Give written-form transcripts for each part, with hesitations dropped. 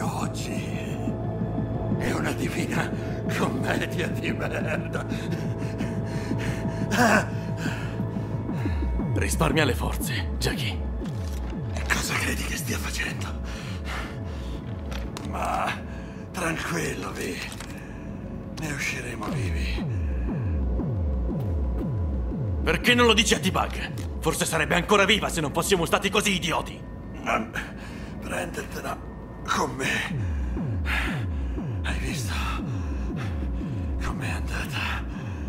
oggi è una divina commedia di merda. Risparmia le forze, Jackie. Cosa credi che stia facendo? Ma tranquillo, Vi. Ne usciremo vivi. Perché non lo dici a T-Bug? Forse sarebbe ancora viva se non fossimo stati così idioti. Non prendertela con me. Hai visto com'è andata?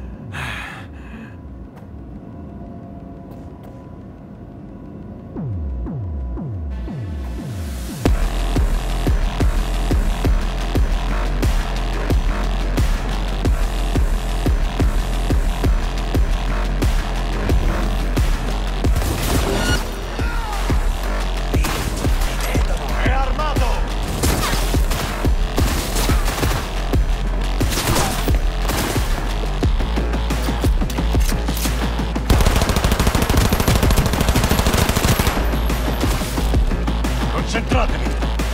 Concentratevi!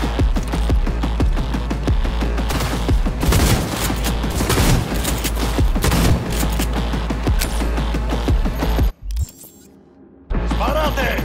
Sparate!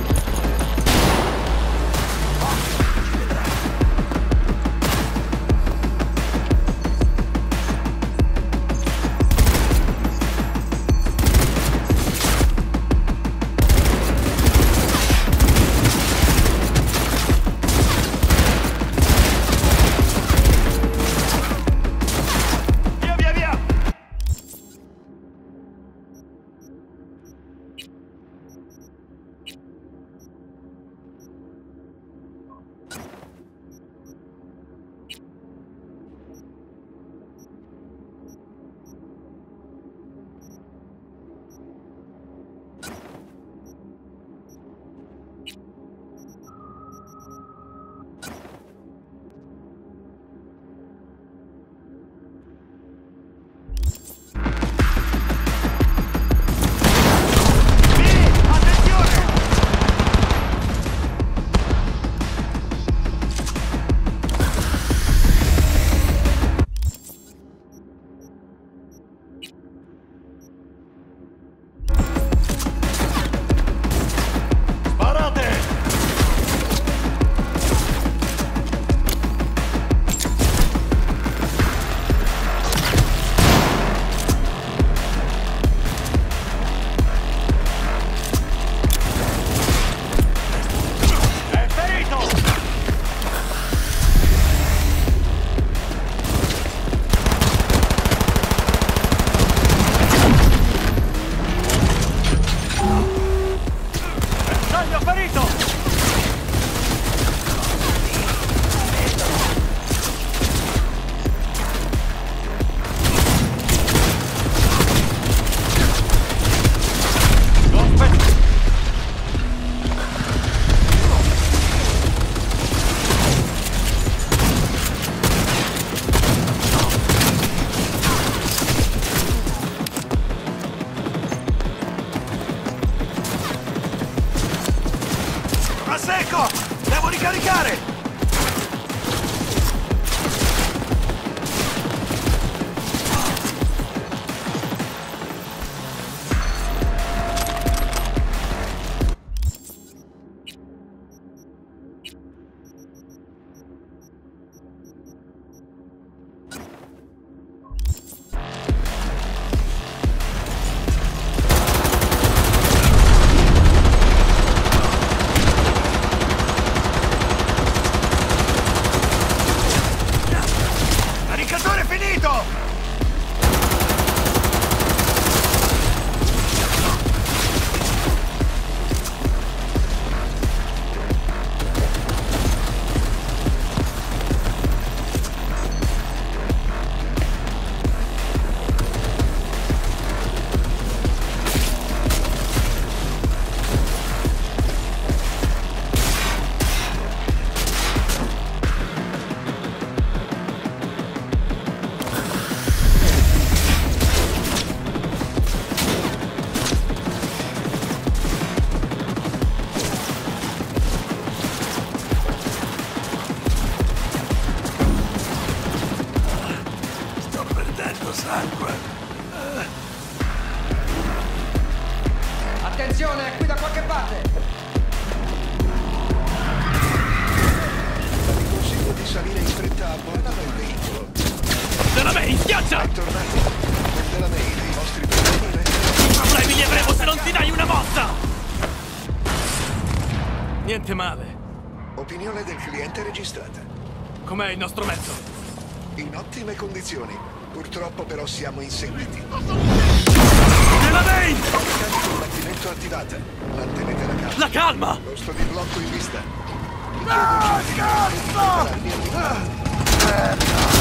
niente male. Opinione del cliente registrata. Com'è il nostro mezzo? In ottime condizioni. Purtroppo però siamo inseguiti. Nella main! Capacità di combattimento attivata. Mantenete la calma. La calma! Posto di blocco in vista. Richiedo un certificato per prepararmi al